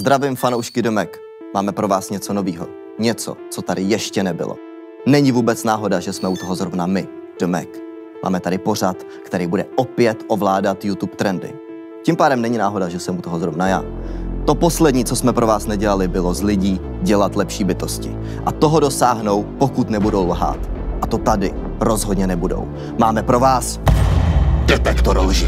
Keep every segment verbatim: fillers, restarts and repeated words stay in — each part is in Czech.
Zdravím fanoušky Domek. Máme pro vás něco novýho. Něco, co tady ještě nebylo. Není vůbec náhoda, že jsme u toho zrovna my, Domek. Máme tady pořad, který bude opět ovládat YouTube trendy. Tím pádem není náhoda, že jsem u toho zrovna já. To poslední, co jsme pro vás nedělali, bylo z lidí dělat lepší bytosti. A toho dosáhnou, pokud nebudou lhát. A to tady rozhodně nebudou. Máme pro vás Detektor lži.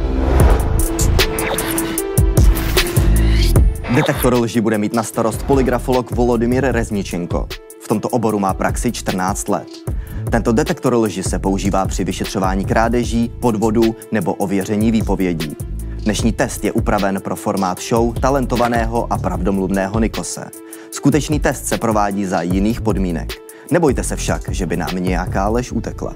Detektor lži bude mít na starost polygrafolog Volodymyr Rezničenko. V tomto oboru má praxi čtrnáct let. Tento detektor lži se používá při vyšetřování krádeží, podvodů nebo ověření výpovědí. Dnešní test je upraven pro formát show talentovaného a pravdomluvného Nikose. Skutečný test se provádí za jiných podmínek. Nebojte se však, že by nám nějaká lež utekla.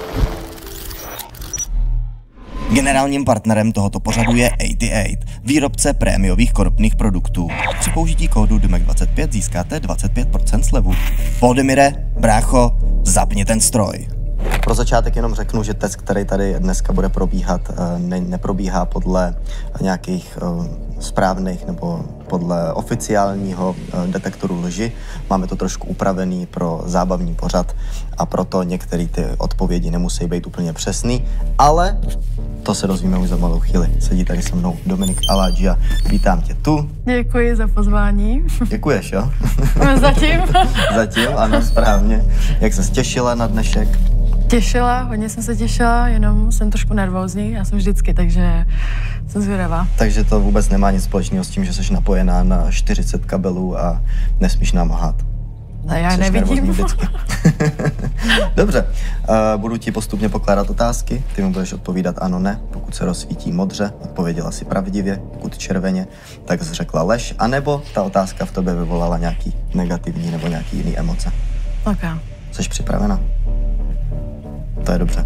Generálním partnerem tohoto pořadu je osmdesát osm, výrobce prémiových konopných produktů. Při použití kódu D M E K dvacet pět získáte dvacet pět procent slevu. Volodymyre, brácho, zapni ten stroj. Pro začátek jenom řeknu, že test, který tady dneska bude probíhat, ne, neprobíhá podle nějakých uh, správných nebo podle oficiálního uh, detektoru lži. Máme to trošku upravený pro zábavní pořad a proto některé ty odpovědi nemusí být úplně přesný, ale to se dozvíme už za malou chvíli. Sedí tady se mnou Dominik Aladžia. Vítám tě tu. Děkuji za pozvání. Děkuješ, jo? Zatím. Zatím, ano, správně. Jak ses těšila na dnešek? Těšila, hodně jsem se těšila, jenom jsem trošku nervózní, já jsem vždycky, takže jsem zvědavá. Takže to vůbec nemá nic společného s tím, že jsi napojená na čtyřicet kabelů a nesmíš nám lhát. No, já jsi nevidím. Dobře, uh, budu ti postupně pokládat otázky, ty mi budeš odpovídat ano, ne. Pokud se rozsvítí modře, odpověděla si pravdivě, pokud červeně, tak jsi řekla lež, anebo ta otázka v tobě vyvolala nějaký negativní nebo nějaký jiný emoce. Ok. Jsi připravena? To je dobře.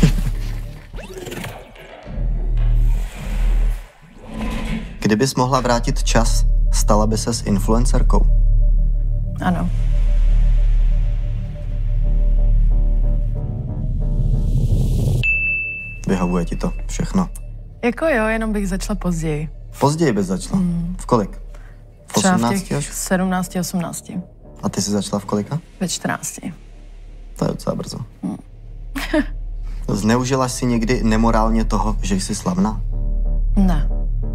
Kdybys mohla vrátit čas, stala by se s influencerkou? Ano. Vyhovuje ti to všechno? Jako jo, jenom bych začala později. Později bys začala? Hmm. V kolik? V Třeba osmnácti v těch sedmnácti, osmnácti. A ty jsi začala v kolika? Ve čtrnácti. To je docela brzo. Hmm. Zneužila jsi někdy nemorálně toho, že jsi slavná? Ne.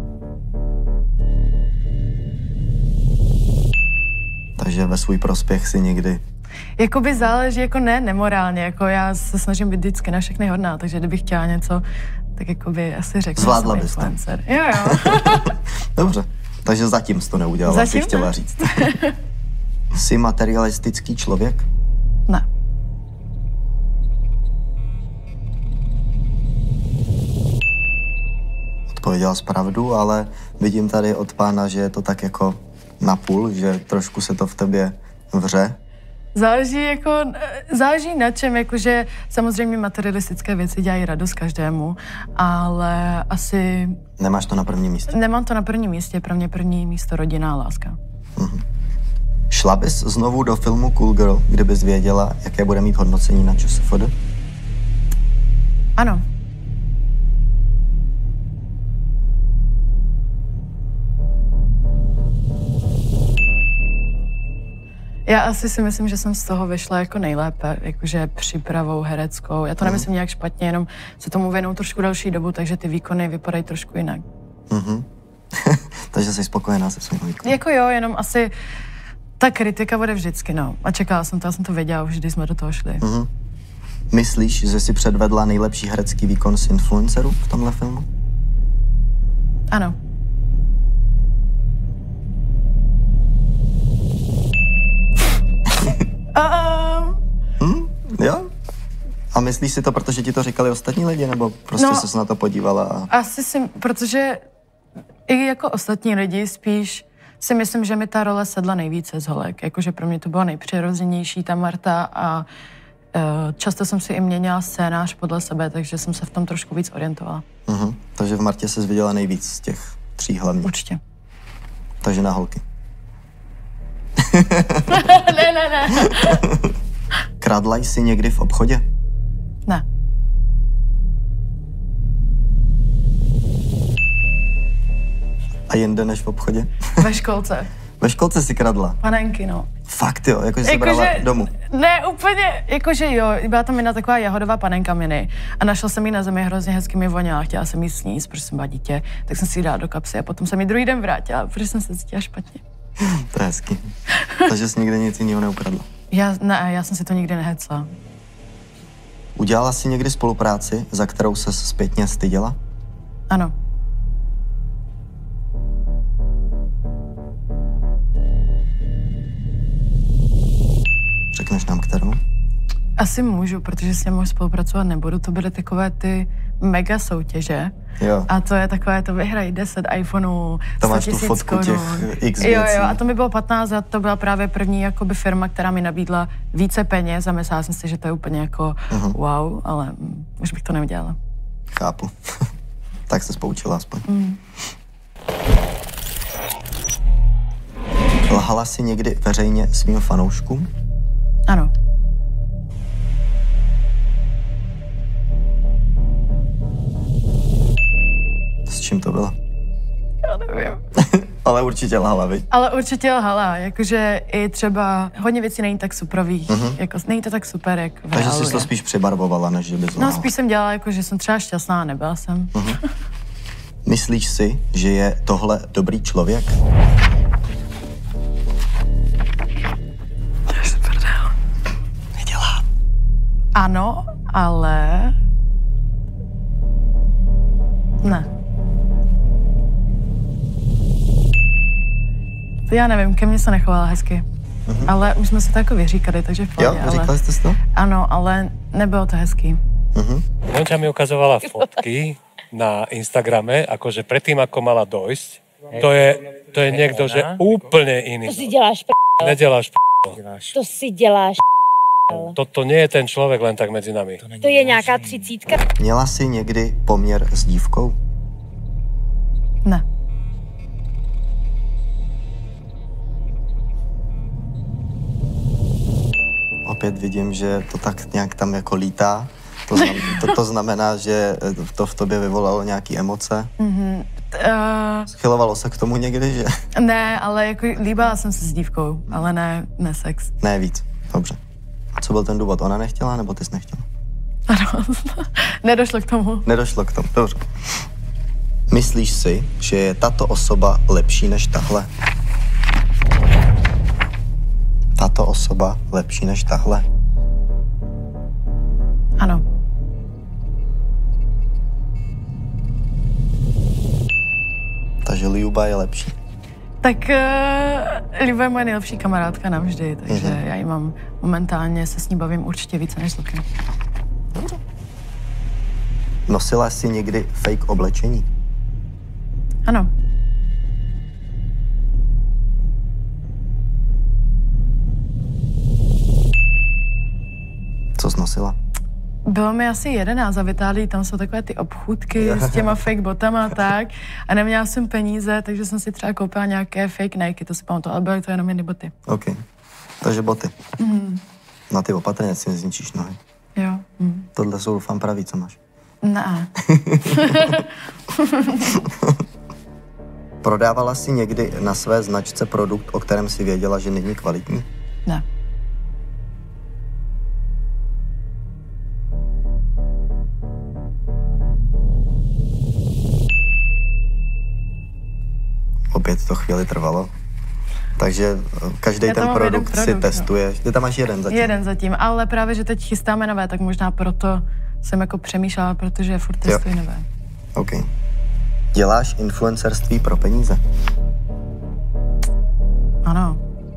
Takže ve svůj prospěch si někdy... Jakoby záleží, jako ne nemorálně, jako já se snažím být vždycky na všechny hodná, takže kdybych chtěla něco, tak jakoby asi řeknu, zvládla bys to. Jo, jo. Dobře, takže zatím jsi to neudělala, zatím bych chtěla ne. říct. Jsi materialistický člověk? Ne. Odpověděla jsi pravdu, ale vidím tady od pána, že je to tak jako napůl, že trošku se to v tobě vře. Záleží jako, záleží na čem, jakože samozřejmě materialistické věci dělají radost každému, ale asi... Nemáš to na prvním místě? Nemám to na prvním místě, pro mě první místo rodina a láska. Mhm. Šla bys znovu do filmu Cool Girl, kdybys věděla, jaké bude mít hodnocení na ČSFD? Ano. Já asi si myslím, že jsem z toho vyšla jako nejlépe, jakože přípravou hereckou. Já to nemyslím mm. nějak špatně, jenom se tomu věnou trošku další dobu, takže ty výkony vypadají trošku jinak. Mm-hmm. Takže jsi spokojená se svým výkonem? Jako jo, jenom asi ta kritika bude vždycky, no. A čekala jsem to, já jsem to věděla už, když jsme do toho šli. Mm-hmm. Myslíš, že jsi předvedla nejlepší herecký výkon z influencerů v tomhle filmu? Ano. Um, hmm? Jo? A myslíš si to, protože ti to říkali ostatní lidi, nebo prostě no, se na to podívala? A... Asi si, protože i jako ostatní lidi spíš si myslím, že mi ta role sedla nejvíce z holek. Jakože pro mě to bylo nejpřirozenější ta Marta a uh, často jsem si i měnila scénář podle sebe, takže jsem se v tom trošku víc orientovala. Uh-huh. Takže v Martě ses viděla nejvíc z těch tří hlavních? Určitě. Takže na holky. ne, ne, ne. Kradla jsi někdy v obchodě? Ne. A jinde než v obchodě? Ve školce. Ve školce si kradla? Panenky, no. Fakt jo, jakože jsi jako brala že, domů? Ne, úplně, jakože jo, byla tam jedna taková jahodová panenka mini a našla jsem ji na zemi, hrozně hezky mi voněla, chtěla jsem jí sníst, protože jsem byla dítě, tak jsem si ji dala do kapsy a potom jsem ji druhý den vrátila, protože jsem se cítila špatně. To je hezky. Takže jsi nikdy nic jiného neukradla? Já, ne, já jsem si to nikdy nehecla. Udělala jsi někdy spolupráci, za kterou ses zpětně styděla? Ano. Řekneš nám kterou? Asi můžu, protože s ním moc spolupracovat nebudu. To byly takové ty mega soutěže. Jo. A to je takové, to vyhrají deset iPhoneů, sto tisíc korun. X jo, věcí. jo, a to mi bylo patnáct a to byla právě první jakoby firma, která mi nabídla více peněz a myslela jsem si, že to je úplně jako uh-huh. wow, ale mm, už bych to neudělala. Chápu. Tak se poučila aspoň. Mm. Lhala jsi někdy veřejně svým fanouškům? Ano. S čím to bylo? Já nevím. Ale určitě lhala, viď? Ale určitě lhala, jakože i třeba hodně věcí není tak suprových, uh-huh. jako není to tak super, jak v Takže reálu jsi to je. spíš přibarvovala, než že bys lhala. No spíš jsem dělala, jako, že jsem třeba šťastná a nebyla jsem. Uh-huh. Myslíš si, že je tohle dobrý člověk? To je super dál. Nedělá. Ano, ale... Ne. To já nevím, ke mně se nechovala hezky. Mm-hmm. Ale už jsme se to jako vyříkali, takže v pohodě. Jo, říkali ale... jste si to? Ano, ale nebylo to hezký. Mm-hmm. Monča mi ukazovala fotky na Instagrame, akože predtým, ako mala dojsť. To je, to je niekto, že úplne iný. To si děláš p***. Neděláš p***. To si děláš p***. Toto nie je ten človek len tak medzi nami. To je nějaká třicítka. Měla jsi někdy poměr s dívkou? Ne. Opět vidím, že to tak nějak tam jako lítá. To, znam, to, to znamená, že to v tobě vyvolalo nějaké emoce. Mm-hmm. Uh... Schylovalo se k tomu někdy, že? Ne, ale jako líbala jsem se s dívkou, ale ne, ne sex. Ne víc, dobře. A co byl ten důvod? Ona nechtěla, nebo ty jsi nechtěla? Ano, nedošlo k tomu. Nedošlo k tomu, dobře. Myslíš si, že je tato osoba lepší než tahle? Tato osoba lepší než tahle? Ano. Takže Ljuba je lepší. Tak uh, Liba je moje nejlepší kamarádka navždy, takže Mhm. já ji mám momentálně, se s ní bavím určitě více než s Lukem. Nosila jsi někdy fake oblečení? Ano. Co jsi nosila? Bylo mi asi jedenáct a v Itálii tam jsou takové ty obchůdky s těma fake botama a tak. A neměla jsem peníze, takže jsem si třeba koupila nějaké fake Nike, to si pamatuju, ale byly to jenom jedny boty. OK. Takže boty. Mm. Na ty opatrně si nezničíš nohy. Jo. Mm. Tohle jsou doufám pravý, co máš. Ne. Prodávala jsi někdy na své značce produkt, o kterém si věděla, že není kvalitní? Ne. Opět to chvíli trvalo. Takže každý Já tam ten mám jeden produkt, produkt, si no. testuješ. Ty tam máš jeden zatím. Jeden zatím, ale právě, že teď chystáme nové, tak možná proto jsem jako přemýšlela, protože furt testuji nové. OK. Děláš influencerství pro peníze? Ano.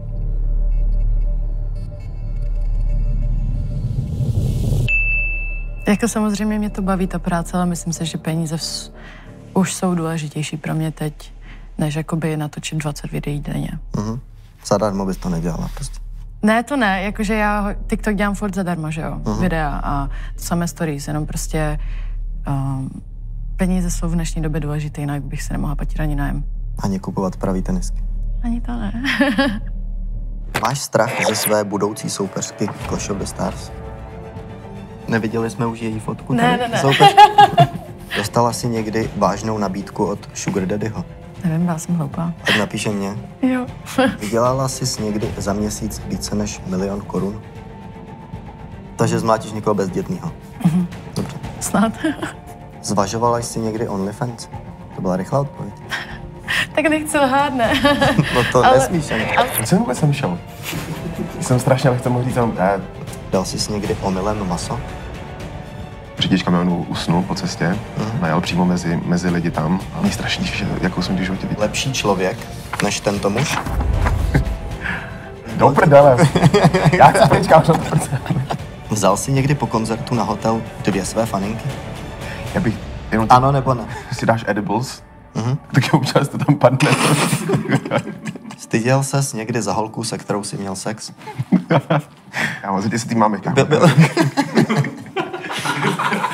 Jako samozřejmě mě to baví ta práce, ale myslím si, že peníze vs- už jsou důležitější pro mě teď, než jakoby natočit dvacet videí denně. Mhm. Zadarmo bys to nedělala prostě. Ne, to ne, jakože já ho- TikTok dělám furt zadarmo, že jo, Mhm. videa a to samé stories, jenom prostě um, peníze jsou v dnešní době důležité, jinak bych si nemohla platit ani nájem. Ani kupovat pravý tenisky. Ani to ne. Máš strach ze své budoucí soupeřky Clash of the Stars? Neviděli jsme už její fotku? Ne, tady? ne, ne. Soupeř? Dostala jsi někdy vážnou nabídku od Sugar Daddyho? Nevím, já jsem hloupá. Tak napíše mě. Jo. Vydělala jsi někdy za měsíc více než milion korun? Takže zmlátíš někoho bezdětného. Mhm. Dobře. Snad. Zvažovala jsi někdy OnlyFans? To byla rychlá odpověď. Tak nechci lhát, ne? No to Ale- nesmíš ani. Proč jsem vůbec šel? Jsem strašně lehce mohl říct, eh, Dal jsi někdy omylem maso? řidič kamionu usnul po cestě, Mhm. najel přímo mezi, mezi lidi tam. A mě strašně diví, že jakou jsem v životě viděl. Lepší člověk než tento muž? Do prdele. Já chci pryč, kámo, do prdele. Vzal jsi někdy po koncertu na hotel dvě své faninky? Já bych jenom... Ano nebo ne? Když si dáš edibles, Mhm. tak občas to tam padne. Styděl ses někdy za holku, se kterou jsi měl sex? Já mám, zjistě si ty máme, kámo. Byl, byl.